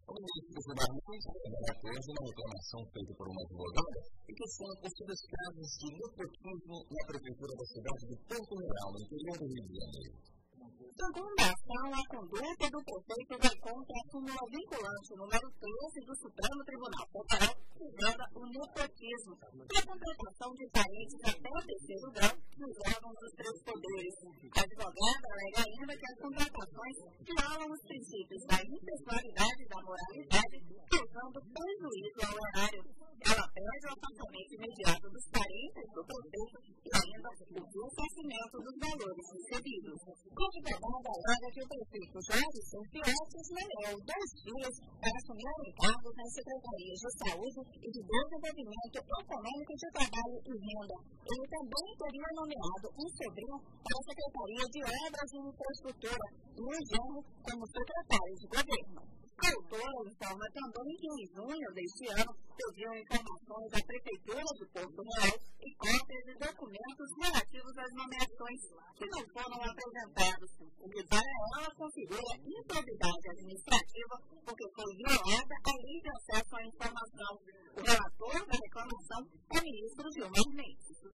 O ministro Gilmar Mendes trabalhará hoje na reclamação feita por uma advogada e que são possíveis casos de nepotismo na prefeitura da cidade de Porto Real, no interior do Rio de Janeiro. Segundo a ação, a conduta do prefeito vai contra a súmula vinculante número 13 do Supremo Tribunal Federal, que veda o nepotismo e a contratação de parentes até o terceiro grau nos órgãos dos três poderes. A advogada alega ainda que as contratações violam os princípios da impessoalidade e da moralidade, causando prejuízo ao erário. Ela pede o afastamento imediato dos parentes do prefeito e ainda o ressarcimento dos valores recebidos. A advogada alega que o prefeito Jorge Fiortes nomeou 2 dias para assumir encargos nas secretarias de saúde e de desenvolvimento econômico, de trabalho e renda. Ele também teria nomeado um sobrinho para a Secretaria de Obras e Infraestrutura e o genro como secretário de governo. A autora informa também que em junho deste ano pediu informações da Prefeitura de Porto Real e cópias de documentos relativos às nomeações que não foram apresentados, o que para ela configura improbidade administrativa porque foi violada a lei de acesso à informação. O relator da reclamação é o ministro Gilmar Mendes.